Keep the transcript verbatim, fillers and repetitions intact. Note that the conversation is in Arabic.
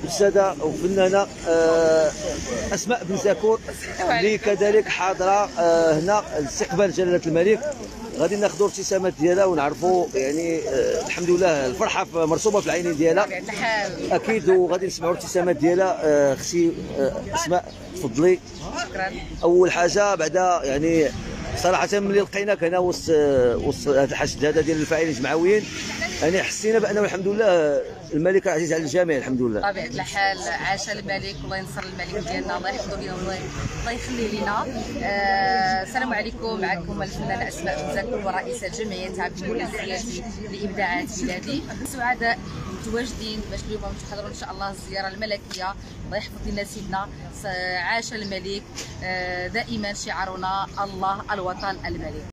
الاستاذه وفنانه آه، اسماء بن زكور اللي كذلك حاضره آه، هنا لاستقبال جلاله الملك. غادي ناخذوا الابتسامات ديالها ونعرفوا يعني آه، الحمد لله الفرحه مرسومه في العينين ديالها اكيد، وغادي نسمعوا الابتسامات ديالها. آه، اختي آه، اسماء تفضلي. شكرا. اول حاجه بعدا يعني صراحه ملي لقيناك هنا وسط وسط هذا الحشد هذا ديال الفاعلين الجمعويين، يعني حسينا بانه الحمد لله الملك عزيز على الجميع الحمد لله. بطبيعه الحال عاش الملك، الله ينصر الملك ديالنا، الله يحفظه لينا والله الله يخليه لنا. آه السلام عليكم، معكم الفنانه اسماء بن زكور ورئيسه جمعيه تعبير السياسي لابداعات بلادي. سعداء متواجدين باش اليوم نحضروا ان شاء الله الزياره الملكيه، الله يحفظ لنا سيدنا عاش الملك. آه دائما شعارنا الله الوطن الملك.